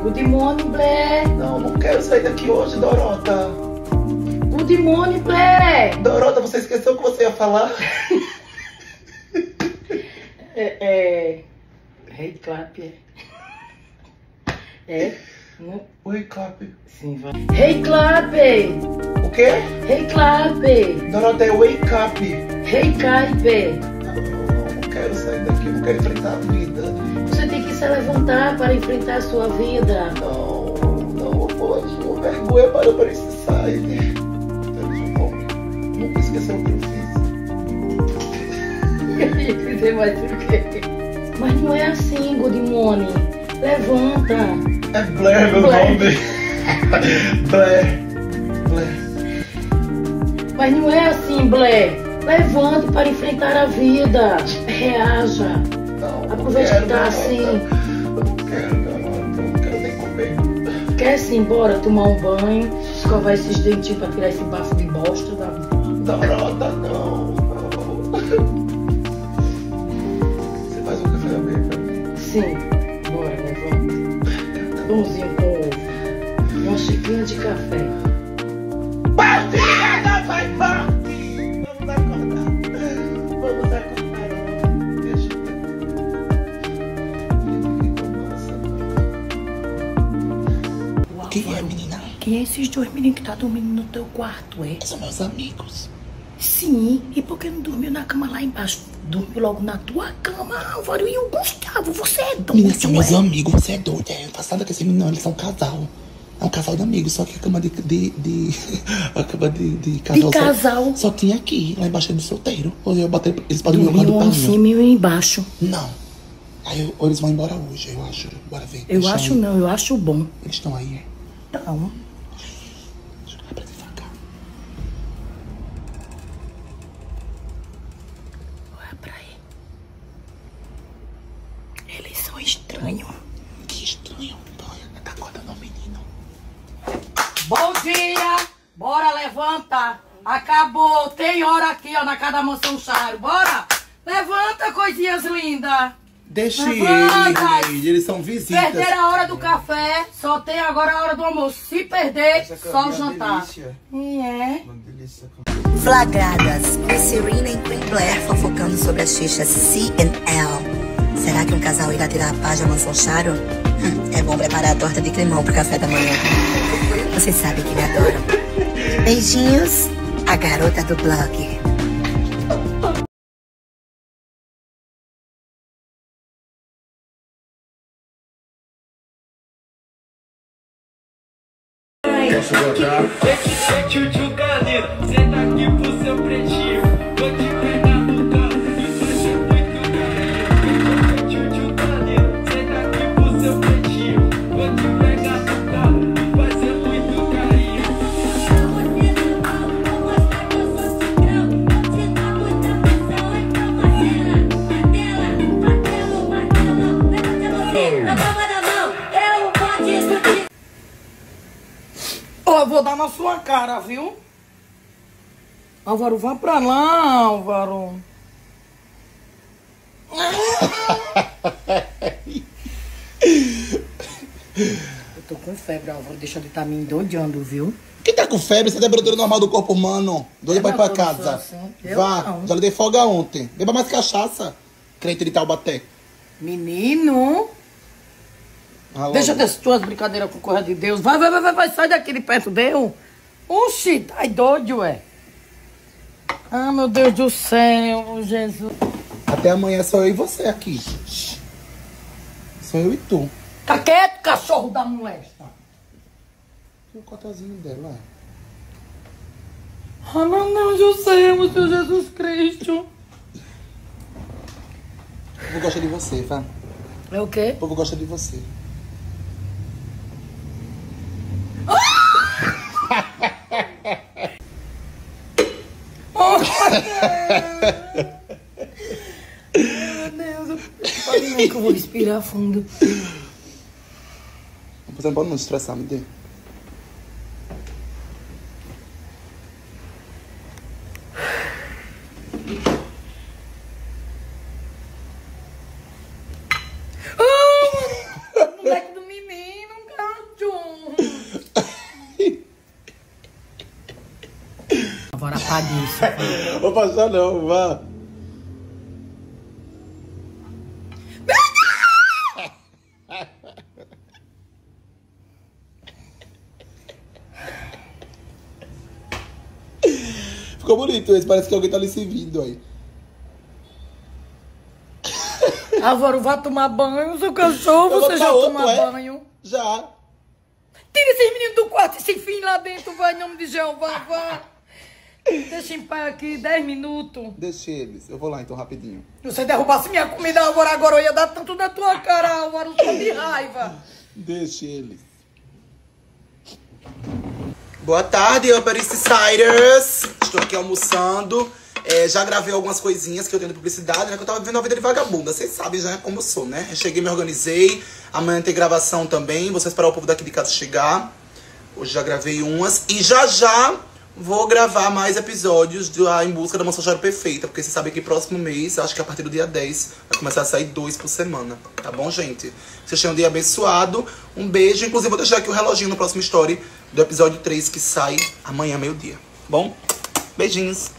Good morning, Blair. Não quero sair daqui hoje, Dorota. Good morning, Blair. Dorota, você esqueceu o que você ia falar? Hey, clap. É? Não? Oi, Clap. Sim, vai. Hey, clap. O quê? Hey, clap. Dorota, é wake up. Hey, clap. Não quero sair daqui, não quero enfrentar a vida. Você tem que se levantar para enfrentar a sua vida. Não pode. Uma vergonha para esse site. Nunca esqueceu o que eu fiz. Você vai o quê? Mas não é assim, good morning. Levanta. É Blair, meu Blair. nome. Blair. Mas não é assim, Blair. Levante para enfrentar a vida. Reaja. Aproveite que tá assim. Eu não quero, Dorota. Eu não quero nem comer. Quer sim, bora tomar um banho, escovar esses dentinhos para tirar esse bafo de bosta da vida. Dorota, não. Você faz um café da manhã pra mim? Sim, bora, levanta. Pãozinho com ovo. Uma xicrinha de café. Partida vai partir! Vamos acordar. Deixa eu... Quem é, menina? Quem é esses dois meninos que tá dormindo no teu quarto, é? São meus amigos. Sim, e por que não dormiu na cama lá embaixo? Dormiu logo na tua cama, Álvaro e o Gustavo, você é doido, Menina, são meus amigos, você é doida. Não faz nada com esse menino, eles são um casal. É um casal de amigos, só que a cama de a cama de casal. De casal? Só tinha aqui, lá embaixo do solteiro. Ou eu botei, eles podem dormir Dormiu no um em quarto cima e um embaixo. Não. Aí ou eles vão embora hoje, eu acho. Bora ver. Eu Deixa acho aí. não, eu acho bom. Eles estão aí. Então, Deixa eu pra devagar. olha pra ele. Eles são estranhos. Que estranho. Tá acordando o menino. Bom dia! Bora, levanta! Acabou! Tem hora aqui, ó, na casa da mansão Charo. Bora! Levanta, coisinhas lindas! Deixa Levanta! eles são visitas. Perderam a hora do café, só tem agora a hora do almoço. Se perder, só o jantar. É. Flagradas com Serena e Queen Blair fofocando sobre as fichas C&L. Será que um casal irá tirar a paz da mansão Charo? É bom preparar a torta de climão pro café da manhã. Vocês sabem que me adoram. Beijinhos, a garota do blog. Posso botar? Tchutchu Canino, senta aqui pro seu pretinho. Vou te pegar no carro e fazer muito carinho. Tchutchu Canino, senta aqui pro seu pretinho. Vou te pegar no carro e fazer muito carinho. Eu vou dar na sua cara, viu? Álvaro, vá pra lá, Álvaro. Eu tô com febre, Álvaro. Deixa de estar me endoidando, viu? Quem tá com febre? Você é temperatura normal do corpo humano. Doido pra ir pra casa. Assim. Eu Vá, não. já lhe dei folga ontem. Beba mais cachaça. Crente de Taubaté. Menino, Alô. deixa dessas tuas brincadeiras com corra de Deus. Vai, sai daqui de perto dele. Oxi, tá doido, ué. Ah, meu Deus do céu, Jesus. Até amanhã só eu e você aqui. Só eu e tu. Tá quieto, cachorro da molesta. E o cotozinho dela, Ah, meu Deus do céu, meu Senhor Jesus Cristo. O povo gosta de você, vá. É o quê? O povo gosta de você. Meu Deus, pode nem que eu vou respirar fundo. Você não pode não estressar, me dê. Moleque do menino, Safadíssimo. Vou passar não, vá. Ficou bonito esse, parece que alguém tá ali se vindo aí. Álvaro, vá tomar banho, seu cachorro, você já toma banho. Já. Tira esses meninos do quarto e se enfim lá dentro, vai, em nome de Jeová, vá. Deixa em paz aqui, 10 minutos. Deixa eles, eu vou lá então rapidinho. Se você derrubasse minha comida agora eu ia dar tanto na tua cara, Álvaro, só de raiva. Deixa eles. Boa tarde, Upper East Siders. Estou aqui almoçando. Já gravei algumas coisinhas que eu tenho de publicidade, né? Que eu tava vivendo a vida de vagabunda. Vocês sabem já como eu sou, né? Eu cheguei, me organizei. Amanhã tem gravação também. Vou esperar o povo daqui de casa chegar. Hoje já gravei umas. E já vou gravar mais episódios de Em Busca da Mansão Charo Perfeita. Porque vocês sabem que próximo mês, acho que a partir do dia 10, vai começar a sair 2 por semana. Tá bom, gente? Vocês tenham um dia abençoado. Um beijo. Inclusive, vou deixar aqui o reloginho no próximo story do episódio 3, que sai amanhã, meio-dia. Bom? Beijinhos.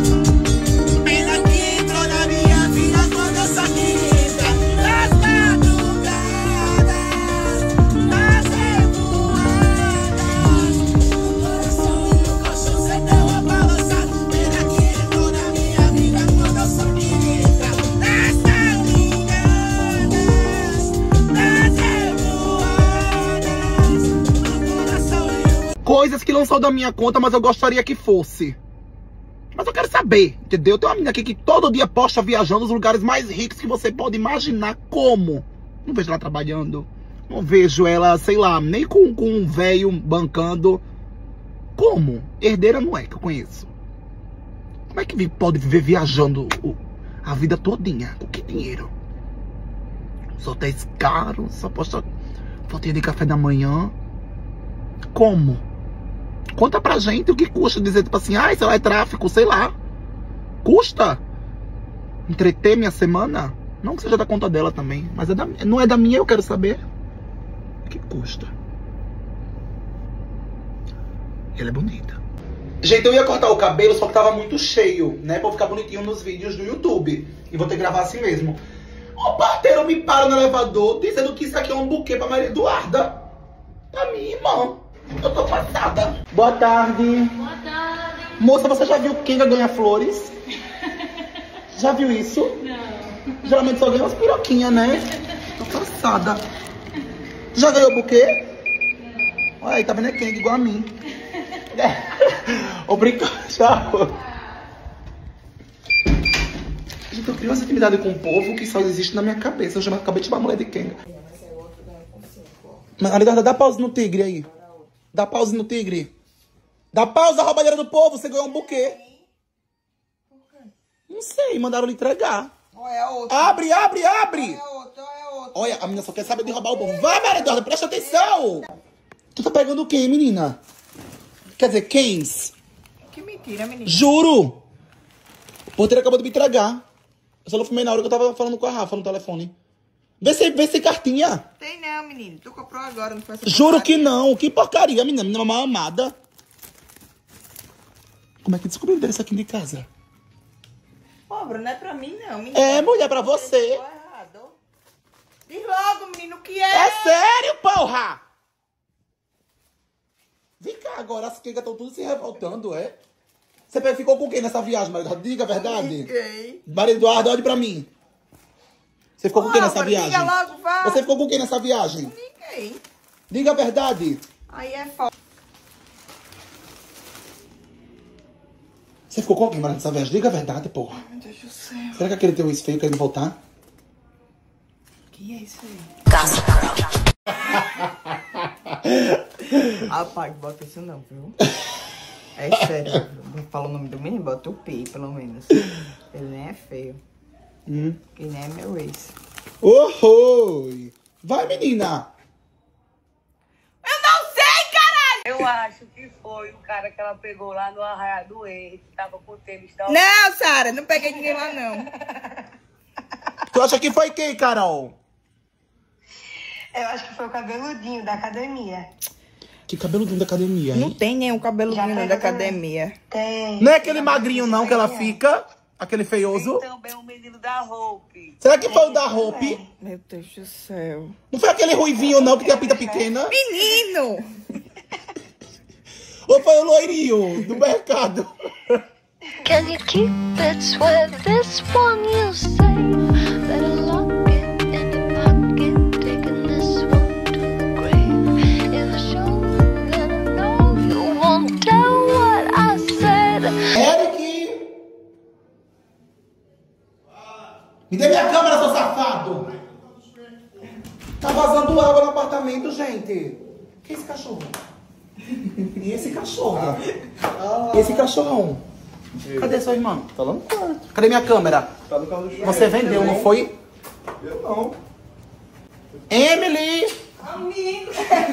Coisas que não são da minha conta, mas eu gostaria que fosse. Mas eu quero saber, entendeu? Tem uma menina aqui que todo dia posta viajando nos lugares mais ricos que você pode imaginar. Como? Não vejo ela trabalhando. Não vejo ela, sei lá, nem com um velho bancando. Como? Herdeira não é, que eu conheço. Como é que pode viver viajando a vida todinha? Com que dinheiro? Os hotéis caros, só posta fotinha de café da manhã. Como? Conta pra gente o que custa dizer, tipo assim, sei lá, é tráfico, sei lá. Custa entreter minha semana? Não que seja da conta dela também, mas não é da minha, eu quero saber. O que custa? Ela é bonita. Gente, eu ia cortar o cabelo, só que tava muito cheio, né? Pra ficar bonitinho nos vídeos do YouTube. E vou ter que gravar assim mesmo. O parteiro me para no elevador, dizendo que isso aqui é um buquê pra Maria Eduarda. Pra minha irmã. Eu tô passada. Boa tarde. Boa tarde. Moça, você já viu quem ganha flores? Já viu isso? Não. Geralmente só ganha umas piroquinhas, né? Tô passada. Já ganhou buquê? Não. Olha aí, tá vendo? É quem? Igual a mim. Obrigado, tchau. Gente, eu crio essa intimidade com o povo que só existe na minha cabeça. Eu acabei de chamar a mulher de Kenga. Maria, dá pausa no tigre aí. Dá pausa no tigre. Dá pausa, roubalheira do povo. Você ganhou um buquê. Não sei, mandaram lhe entregar. Olha, outro. Abre. Olha, outro. Olha, a menina só quer saber de roubar o povo. Vai, Maria Eduarda, presta atenção. Tu tá pegando quem, menina? Quer dizer, quem? Que mentira, menina. Juro. O porteiro acabou de me entregar. Eu só não fumei na hora que eu tava falando com a Rafa no telefone. Vê se cartinha. Tem não, menino. Tu comprou agora, não foi essa Juro porcaria. que não. Que porcaria, menina. Menina mal amada. Como é que descobriu isso aqui de casa? Pobre, não é pra mim, não, menino. É, mulher, pra você. Tô errado. Diz logo, menino, o que é? É sério, porra! Vem cá agora, as quengas estão tudo se revoltando, é? Você ficou com quem nessa viagem, Maria Eduarda? Diga a verdade. Ninguém. Maria Eduarda, olhe pra mim. Você ficou com quem nessa Álvaro, viagem? diga logo, vá. Você ficou com quem nessa viagem? Ninguém. Diga a verdade. Aí é falta. Você ficou com alguém, Maria, nessa viagem? Diga a verdade, porra. Meu Deus do céu. Será que aquele teu ex feio querendo voltar? O que é isso aí? Caça. Rapaz, bota isso não, viu? É sério. Fala o nome do menino, bota o Pi, pelo menos. Ele nem é feio. Ele nem é meu ex. Oi! Vai, menina! Eu não sei, caralho! Eu acho que foi o cara que ela pegou lá no Arraial do Erro, que tava com o tênis tão... Não, Sara, não peguei ninguém lá, não. Tu acha que foi quem, Carol? Eu acho que foi o cabeludinho da academia. Que cabelo lindo da academia, Não hein? tem nenhum cabelo lindo da academia. Tem. Não é aquele magrinho, não, que ela fica? Aquele feioso? Tem também o menino da roupa. Será que foi o da Hope? Meu Deus do céu. Não foi aquele ruivinho, não, que tem a pinta pequena? Menino! Ou foi o loirinho do mercado? Can you keep it sweat? This one you say. Better lock it in your pocket. Taking this one to the grave. If I show you, then I know you won't tell what I said. Eric! Me dê minha câmera, seu safado! Tá vazando água no apartamento, gente. Que é esse cachorro? E esse cachorro? E esse cachorrão? Cadê sua irmã? Tá lá no quarto. Cadê minha câmera? Tá no carro do churrasco. Você vendeu, não foi? Eu não. Emily! Amigo!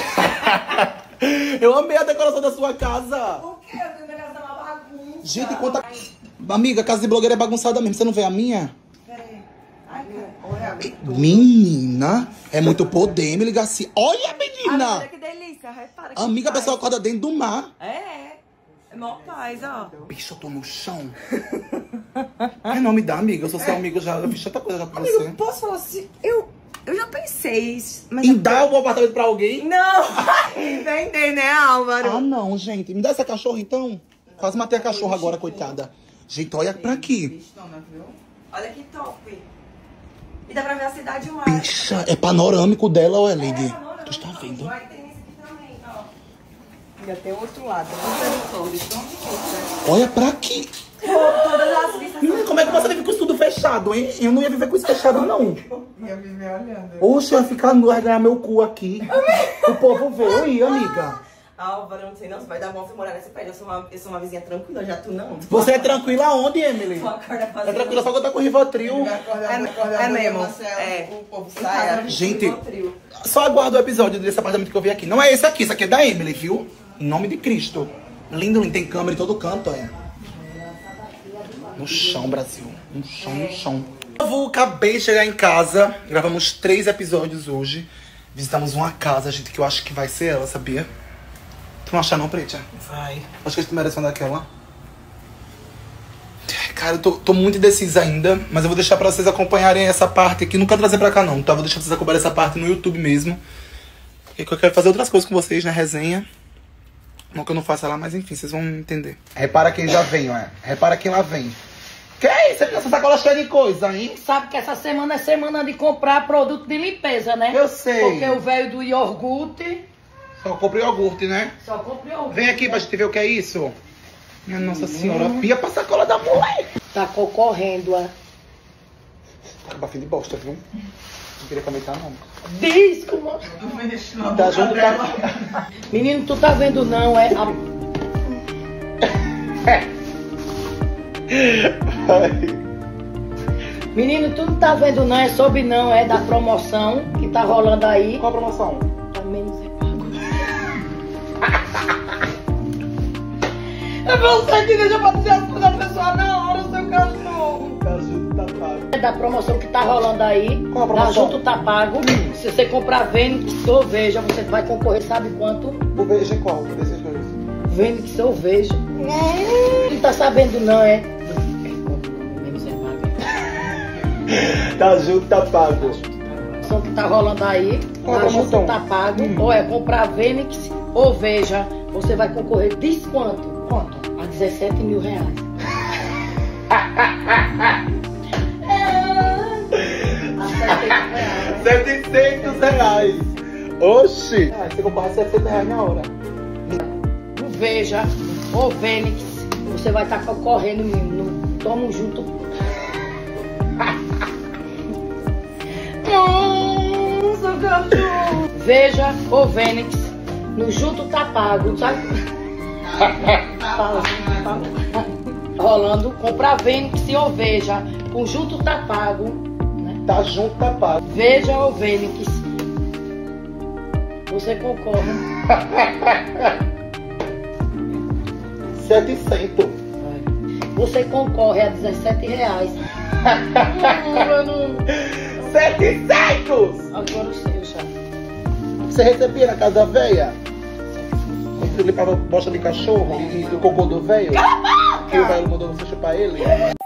Eu amei a decoração da sua casa. O que? Eu tenho casa uma bagunça. Gente, quanta... Amiga, a casa de blogueira é bagunçada mesmo. Você não vê a minha? Peraí. Ai, cara. Olha. Menina, é muito poder, Emily Garcia. Olha, menina! Olha que delícia. Repara que Amiga, a paz. pessoa acorda dentro do mar. É mó paz, ó. Bicho, eu tô no chão. Ai, não me dá, amiga. Eu sou seu amigo já. Eu fiz tanta coisa já pra Amigo, você. posso falar assim? Eu já pensei, mas... E dá o apartamento pra alguém? Não! Entendeu, né, Álvaro? Ah, não, gente. Me dá essa cachorra, então. Quase matei a cachorra agora, coitada. Gente, olha pra aqui. Bichtona, viu? Olha que top. E dá pra ver a cidade mais. Bicha, é panorâmico dela, ó, Lady. Tu está vendo? Vai ter esse aqui também, ó. Ainda tem o outro lado. Olha pra aqui. Todas as vistas Como é que você vive com isso tudo fechado, hein? Eu não ia viver com isso fechado, não. ia viver olhando. Oxe, eu ia ficar nu, ia ganhar meu cu aqui. O povo vê. Oi, amiga. Álvaro, eu não sei não, se vai dar bom você morar nesse prédio. Eu sou uma vizinha tranquila, já tu não. Você é tranquila onde, Emily? Tu acorda É fazendo... tranquila só quando tá com o Rivotril. É mesmo. É. O povo sai. Gente, só aguardo o episódio desse apartamento que eu vi aqui. Não é esse aqui, isso aqui é da Emily, viu? Em nome de Cristo. Lindo, lindo, tem câmera em todo canto, olha. No chão, Brasil. No chão, no chão. Eu acabei de chegar em casa. Gravamos 3 episódios hoje. Visitamos uma casa, gente, que eu acho que vai ser ela, sabia? Tu não acha não, Preta? Vai. Acho que a gente merece uma daquela. Cara, eu tô muito indecisa ainda, mas eu vou deixar pra vocês acompanharem essa parte aqui. Nunca trazer pra cá não, tá? Vou deixar vocês acompanharem essa parte no YouTube mesmo. Porque eu quero fazer outras coisas com vocês, né? Resenha. Não que eu não faça lá, mas enfim, vocês vão entender. Repara quem já vem, ó. Repara quem lá vem. Que é isso? Essa sacola cheia de coisa, hein? Sabe que essa semana é semana de comprar produto de limpeza, né? Eu sei. Porque o velho do iogurte Só comprei iogurte, né? só compra iogurte. Vem aqui pra gente ver o que é isso. Minha Nossa Senhora, pia pra sacola da mulher. Tá concorrendo a Acaba fim de bosta, viu? Não queria comentar, não. disco, mano. Tá junto com Menino, tu tá vendo não, é a... Menino, tu não tá vendo não, é sobre não, é da promoção que tá rolando aí. Qual a promoção? Tá menos é pago. É você que deixa pra dizer as coisas da pessoa na hora, seu cachorro. Caju tá pago. É da promoção que tá rolando aí. Qual a promoção? Da Junto tá pago. Se você comprar Vênix Sorveja, você vai concorrer, sabe quanto? O beijo é qual? Desses dois. Vênix Sorveja. Não tá sabendo não, é? Menos é pago. Tá junto, tá pago. Promoção que tá rolando aí. Qual a Da Junto promoção? tá pago. Ou é comprar Vênix ou Veja. Você vai concorrer, diz quanto? Quanto? A 17 mil reais. R$700. Oxi! Ah, você comprava R$60 na hora. No Veja ou Vênix, você vai estar concorrendo no Tamo Junto. Nossa, cachorro! Veja ou Vênix, no Junto tá pago, sabe? Tá rolando, comprar Vênix ou Veja, o Junto tá pago, né? Tá junto, tá pago. Veja ou Vênix, você concorre. 700. Você concorre a R$17. Eu não... 700! Agora o seu já. Você recebia na casa velha? Você limpava bosta de cachorro e o cocô do velho? Que o velho mandou você chupar ele?